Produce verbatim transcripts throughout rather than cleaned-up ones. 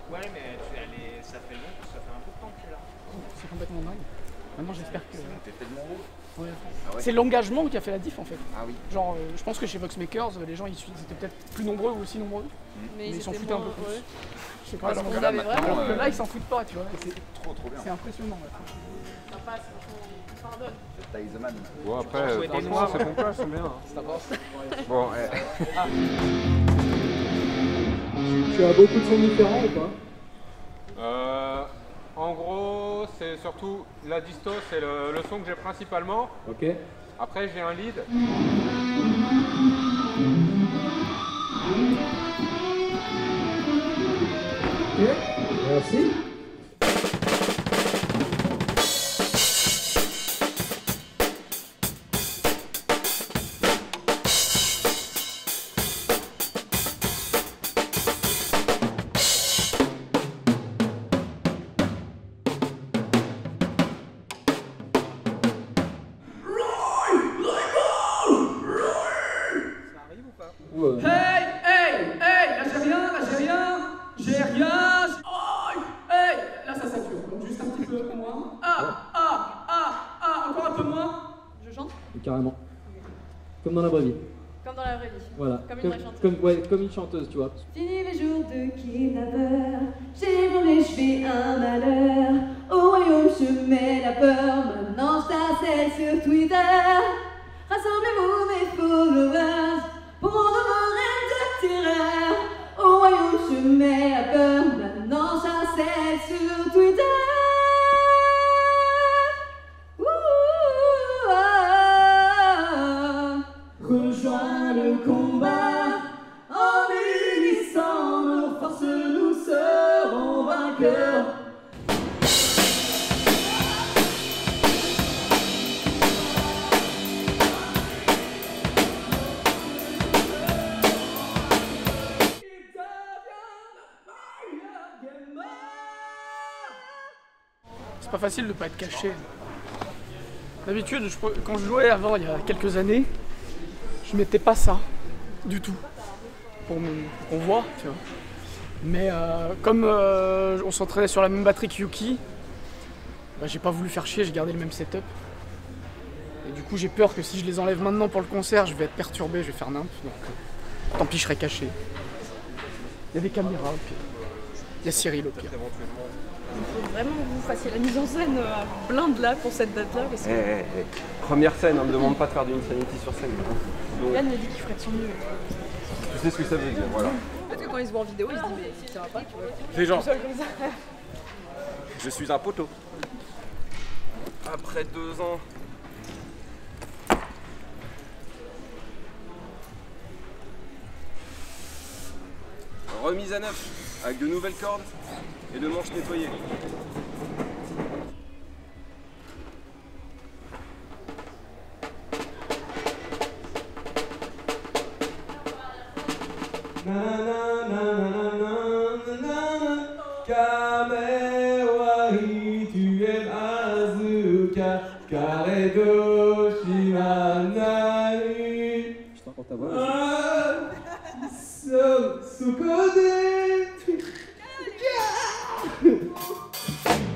Ouais, mais tu, elle est, ça fait long, ça fait un peu de temps que tu es là. C'est complètement dingue. Maintenant j'espère que... C'est monté tellement haut. Ouais. Ah ouais. C'est l'engagement qui a fait la diff en fait. Ah oui. Genre, euh, je pense que chez Voxmakers, les gens ils, ils étaient peut-être plus nombreux ou aussi nombreux, mmh. mais, mais ils s'en foutaient un peu plus. Ouais. Je sais pas, alors, que là, maintenant, alors que euh... là ils s'en foutent pas, tu vois. C'est trop trop bien. C'est impressionnant. Ça passe, on pardonne. C'est Taïzaman. Bon après, euh, franchement c'est complet, c'est bien. Hein. Ça passe. Bon, eh. Ah. Tu as beaucoup de sons différents ou pas? Euh, en gros, c'est surtout la disto, c'est le, le son que j'ai principalement. Ok. Après, j'ai un lead. Ok, merci. Ouais. Hey, hey, hey, là j'ai rien, là j'ai rien, j'ai rien, oh, hey, là ça sature, donc juste un petit peu moins. Ah, ah, ah, ah, encore un peu moins. Je chante? Carrément. Comme dans la vraie vie. Comme dans la vraie vie. Voilà. Comme une comme, vraie chanteuse. Comme, ouais, comme une chanteuse, tu vois. Fini les jours de kidnappeur, j'ai brûlé, je fais un malheur. Au royaume je mets la peur, maintenant je t'harcèle sur Twitter. Rassemblez-vous mes followers, pour mon nouveau rêve de terreur. Au royaume je mets la peur, maintenant je t'harcèle sur Twitter. Ouh, ah, rejoins le combat, en unissant nos forces, nous serons vainqueurs. C'est pas facile de pas être caché. D'habitude, quand je jouais avant, il y a quelques années, je mettais pas ça du tout pour qu'on voit, tu vois. Mais euh, comme euh, on s'entraînait sur la même batterie que Yuki, bah, j'ai pas voulu faire chier, j'ai gardé le même setup. Et du coup, j'ai peur que si je les enlève maintenant pour le concert, je vais être perturbé, je vais faire nimp. Donc, euh, tant pis, je serai caché. Il y a des caméras, puis il y a Cyril au pire. Il faut vraiment que vous fassiez la mise en scène à blinde là pour cette date là. Parce que... hey, hey, hey. Première scène, on ne me demande pas de faire du Insanity sur scène. Donc... Yann m'a dit qu'il ferait de son mieux. Tu sais ce que ça veut dire, voilà. Peut-être que quand il se voit en vidéo, il se dit mais ça va pas, tu vois. C'est genre. Tout seul comme ça. Je suis un poteau. Après deux ans. Remise à neuf, avec de nouvelles cordes et de manches nettoyées. Je t'entends ta voix. So, so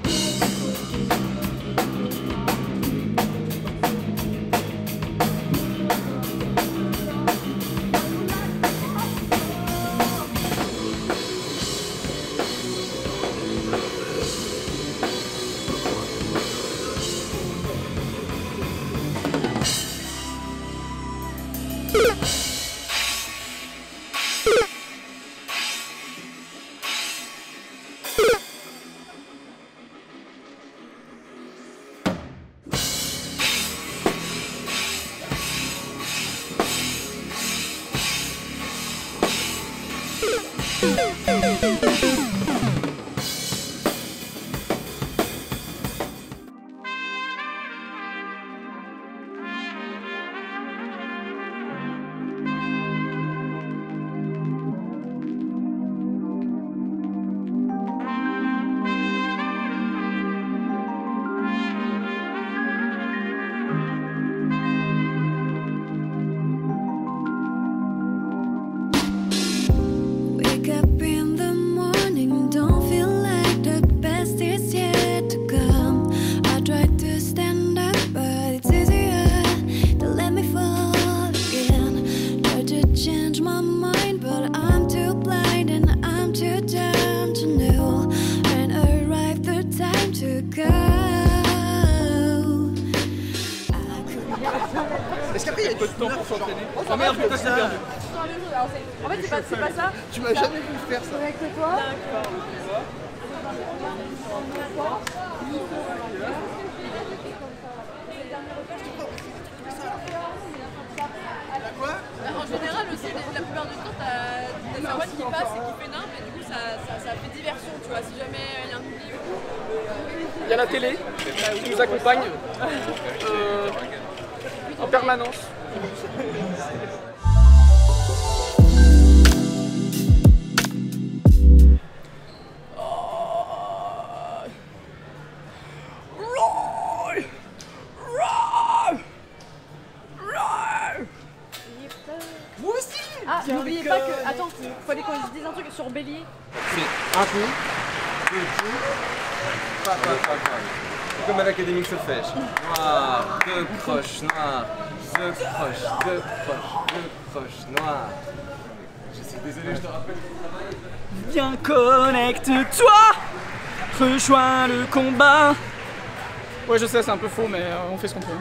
un peu de temps pour s'entraîner. Oh merde, putain, je l'ai perdu. En fait, c'est pas, c'est pas ça. Tu m'as jamais vu faire ça. Avec toi. En général aussi, la plupart du temps, t'as des personnes qui passent et qui fait nimp et du coup ça, ça, ça fait diversion, tu vois, si jamais il y a un oubli ou tout. Il y a la télé qui nous accompagne euh, en permanence. Ah, n'oubliez pas que. Attends, il fallait qu'on se dise un truc sur Bélier. C'est un coup, deux coups, pas, pas, pas, pas. Comme à l'académie Solfège. Noir, deux croches, noir, deux croches, deux croches, deux croches, noir. Je suis désolé, je te rappelle ton travail. Viens, connecte-toi, rejoins le combat. Ouais, je sais, c'est un peu faux, mais euh, on fait ce qu'on peut.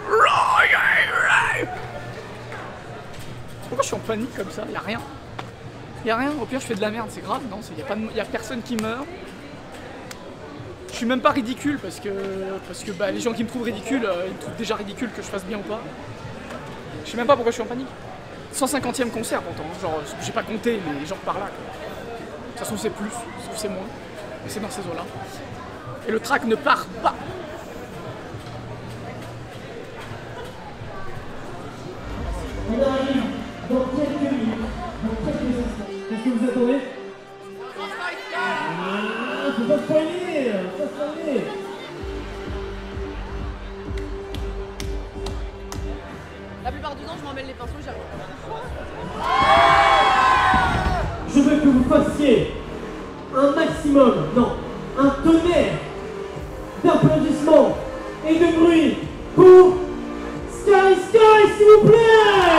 Pourquoi je suis en panique comme ça? Y'a rien. Y'a rien, au pire je fais de la merde, c'est grave, non? Y'a pas de... y a personne qui meurt. Je suis même pas ridicule parce que, parce que bah, les gens qui me trouvent ridicule, euh, ils me trouvent déjà ridicule que je fasse bien ou pas. Je sais même pas pourquoi je suis en panique. cent cinquantième concert pourtant, genre j'ai pas compté, mais genre par là. Quoi. De toute façon c'est plus, sauf c'est moins. Mais c'est dans ces eaux-là. Et le track ne part pas. On arrive dans quelques minutes, dans quelques instants. Qu'est-ce que vous attendez? Ah, faut pas spoiler, faut pas spoiler. La plupart du temps, je m'emmêle les pinceaux, j'arrive pas. Je veux que vous fassiez un maximum, non, un tonnerre d'applaudissements et de bruit pour Sky Sky, s'il vous plaît.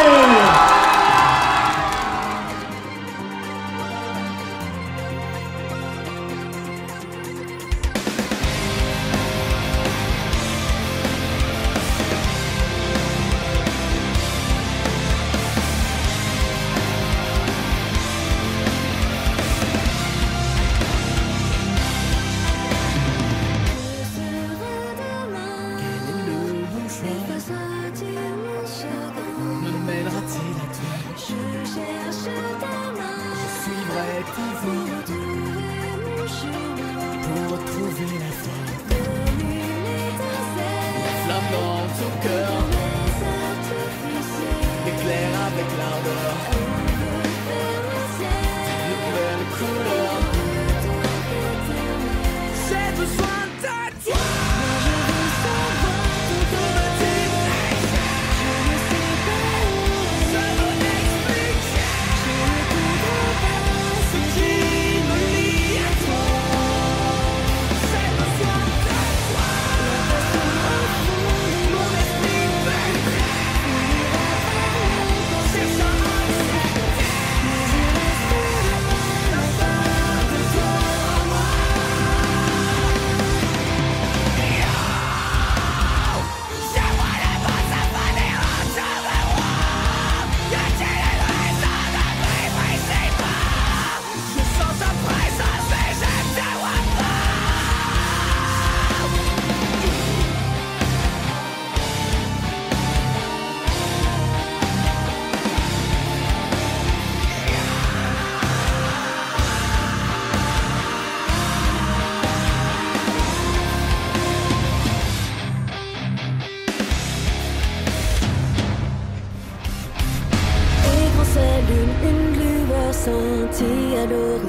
À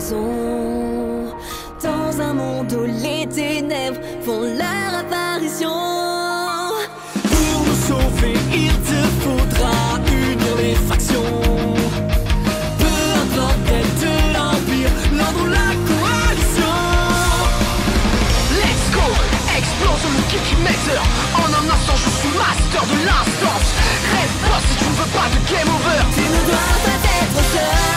l'horizon, dans un monde où les ténèbres font leur apparition. Pour nous sauver, il te faudra unir les factions. Peu importe quel de l'empire, l'ordre ou la coalition. Let's go, explose le kickmaker. En un instant, je suis master de l'instance. Rêve pas si tu ne veux pas de game over. Tu ne dois pas être seul.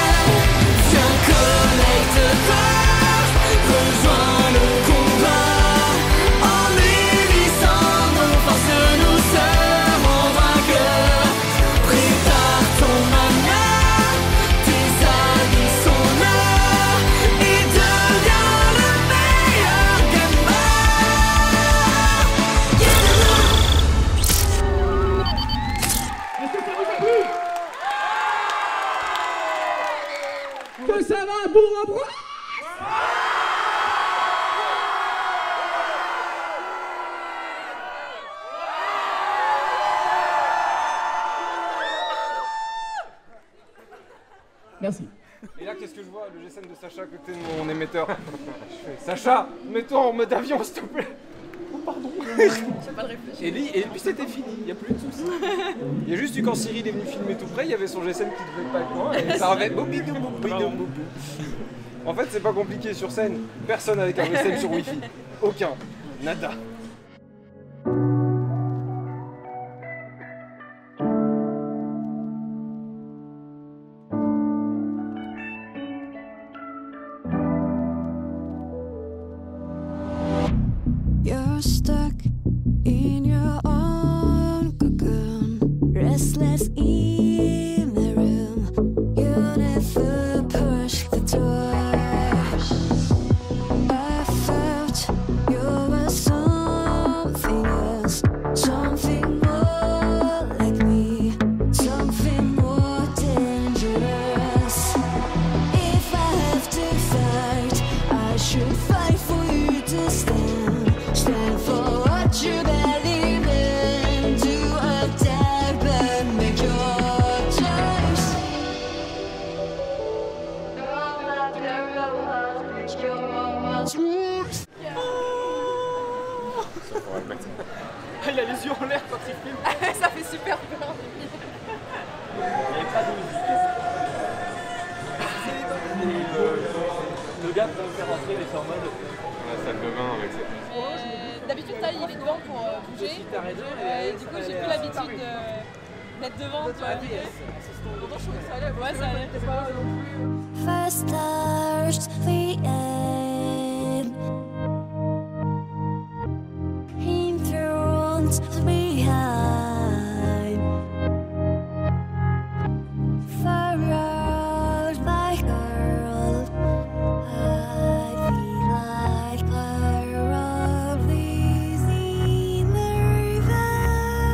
Connecte-toi, rejoins le combat en unissant. scène de Sacha à côté de mon émetteur. Je fais Sacha, mets-toi en mode avion s'il te plaît. Oh pardon. J'ai pas de réfléchir. Et lui, et puis c'était fini, il n'y a plus de soucis. Il y a juste eu quand Cyril est venu filmer tout près, il y avait son G S M qui devait pas être loin et ça avait boubidou boubidou boubou. En fait, c'est pas compliqué sur scène. Personne avec un G S M sur Wi-Fi. Aucun. Nada. You're stuck in your own cocoon, restless in the room. You never push the door. I felt you were something else, something more like me, something more dangerous. If I have to fight, I should fight for you to stand. Stand for what you believe in. Do or die, but make your choice. Don't let your heart reach your dreams. Ah, il a les yeux en l'air quand il filme. Ça fait super peur. Le gars va me faire rentrer, il est en mode. La salle de bain avec cette musique. Euh, D'habitude, Taï il est devant pour euh, bouger. Euh, du coup, j'ai plus l'habitude de- d'être devant. Tu vois. Pourtant, je trouve que ça allait. Ouais, ça allait. C'est pas mal non plus. First starts the end. Enthroned behind. Furrowed by girl. I feel like there are these in the river.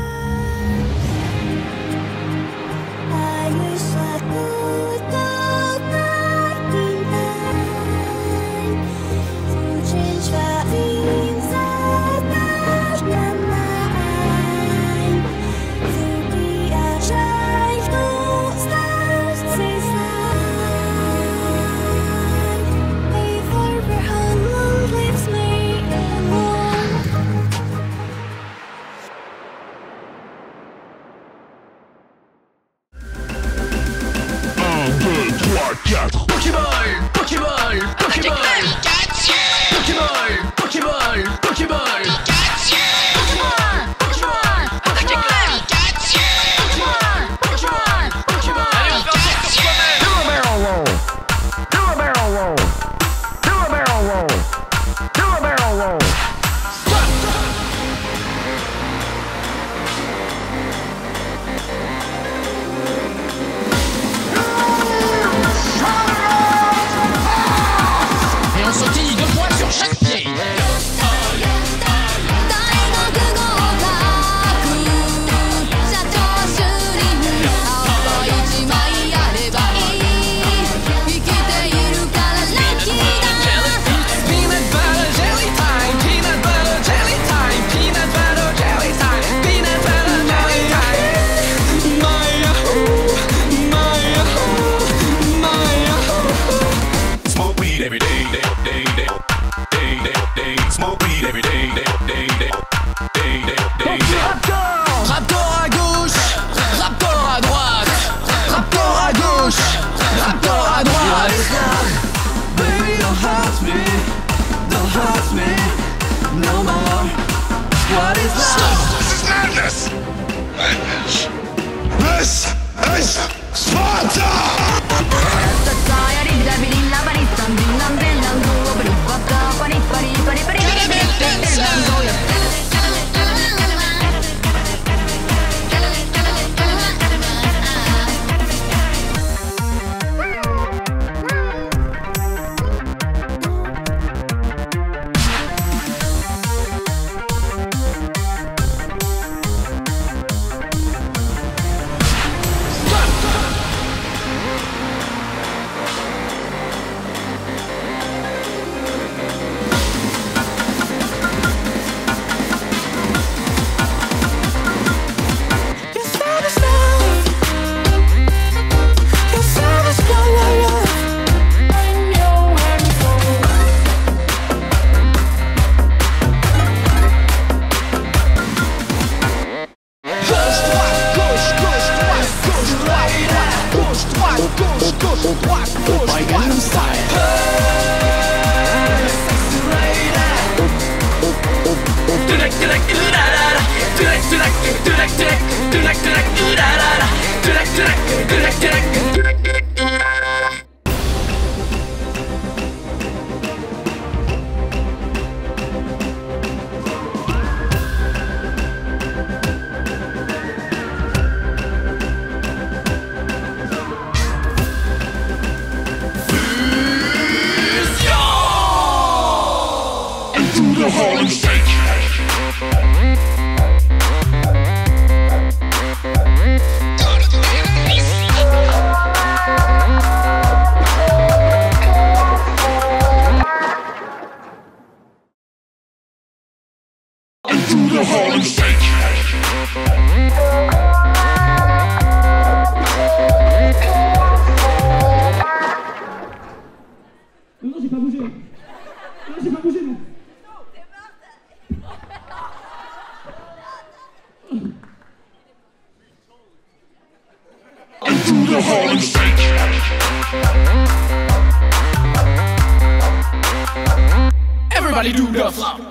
I wish I could go back in time to change the things I've left behind, to be a child who starts his life before her home leaves me alone. Pokéball, Pokéball, Pokéball, Pokéball, Pokéball, Pokéball, Pokéball, Pokéball, Pokéball, Pokéball. Allez, on fait un tour sur soi-même. Do a barrel roll. Do a barrel roll. Do a barrel roll. Do a barrel roll. Et on sautille deux points sur chaque pied. Smoke weed every day, day, day, day, day, day, day. Smoke weed every day, day, day, day, day, day, day, day. Raptor à gauche, Raptor à droite, Raptor à gauche, Raptor à droite. Baby, don't hurt me, don't hurt me no more. What is love? This is madness. This is Sparta. the Harlem Shake. Do the Harlem Shake. Non, non, j'ai pas bougé. Non, j'ai pas bougé, non. Do the Harlem Shake. Everybody do the flop.